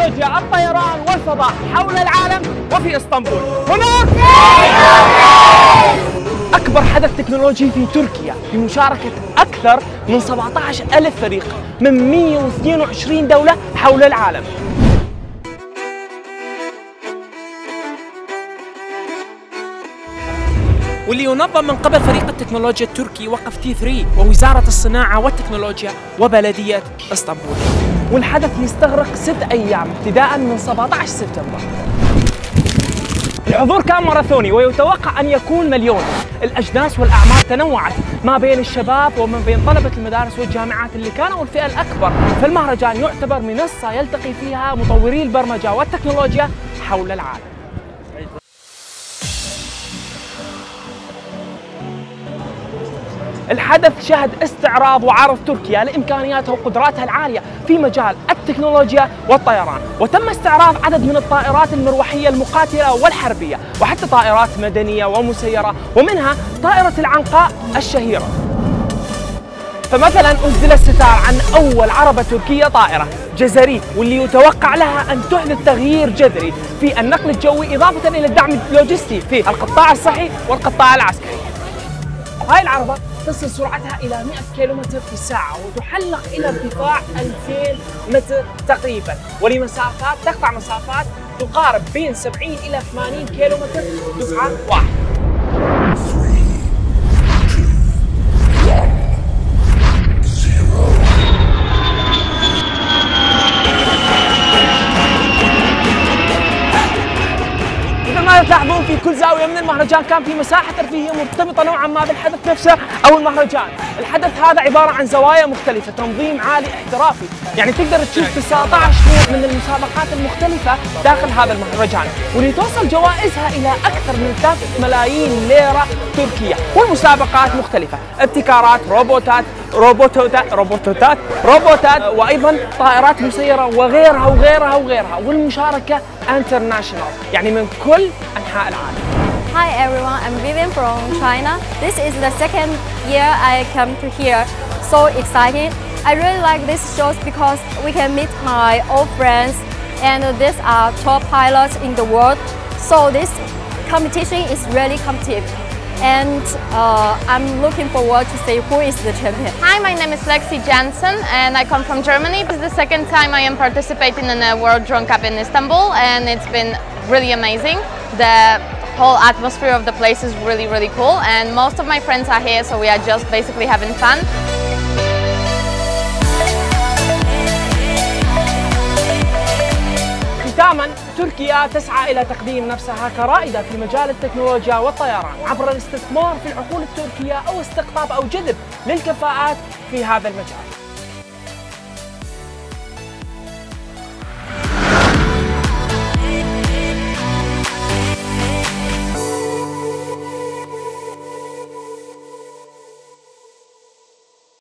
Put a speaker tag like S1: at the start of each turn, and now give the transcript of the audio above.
S1: تكنولوجيا الطيران والفضاء حول العالم وفي اسطنبول. هناك أكبر حدث تكنولوجي في تركيا بمشاركة أكثر من 17,000 فريق من 122 دولة حول العالم. واللي ينظم من قبل فريق التكنولوجيا التركي وقف T3 ووزارة الصناعة والتكنولوجيا وبلدية اسطنبول. والحدث يستغرق 6 أيام ابتداء من 17 سبتمبر. الحضور كان ماراثوني ويتوقع أن يكون مليون. الأجناس والأعمار تنوعت ما بين الشباب وما بين طلبة المدارس والجامعات اللي كانوا الفئة الأكبر. فالمهرجان يعتبر منصة يلتقي فيها مطوري البرمجة والتكنولوجيا حول العالم. الحدث شهد استعراض وعرض تركيا لإمكانياتها وقدراتها العالية في مجال التكنولوجيا والطيران، وتم استعراض عدد من الطائرات المروحية المقاتلة والحربية وحتى طائرات مدنية ومسيرة، ومنها طائرة العنقاء الشهيرة. فمثلا أسدل الستار عن أول عربة تركية طائرة جزري، واللي يتوقع لها أن تحدث تغيير جذري في النقل الجوي إضافة إلى الدعم اللوجستي في القطاع الصحي والقطاع العسكري. هاي العربة تصل سرعتها إلى 100 كيلومتر في الساعة وتحلق إلى ارتفاع 2000 متر تقريبا، ولمسافات تقطع مسافات تقارب بين 70 إلى 80 كيلومتر دفعة واحدة. ما تلاحظون في كل زاوية من المهرجان كان في مساحة ترفيهية مرتبطة نوعا ما بالحدث نفسه أو المهرجان. الحدث هذا عبارة عن زوايا مختلفة، تنظيم عالي احترافي، يعني تقدر تشوف 19 نوع من المسابقات المختلفة داخل هذا المهرجان، واللي توصل جوائزها إلى أكثر من 3 ملايين ليرة تركية. والمسابقات مختلفة، ابتكارات، روبوتات وأيضا طائرات مسيرة وغيرها. والمشاركة انترناشونال، يعني من كل أنحاء العالم.
S2: Hi everyone, I'm Vivian from China. This is the second year I come to here. So excited. I really like this shows because we can meet my old friends and these are top pilots in the world. So this competition is really competitive. And I'm looking forward to see who is the champion.
S3: Hi, my name is Lexi Jansen and I come from Germany. This is the second time I am participating in a World Drone Cup in Istanbul and it's been really amazing. The whole atmosphere of the place is really cool and most of my friends are here, so we are just basically having fun.
S1: ختاما، تركيا تسعى إلى تقديم نفسها كرائدة في مجال التكنولوجيا والطيران عبر الاستثمار في العقول التركية أو استقطاب أو جذب للكفاءات في هذا المجال.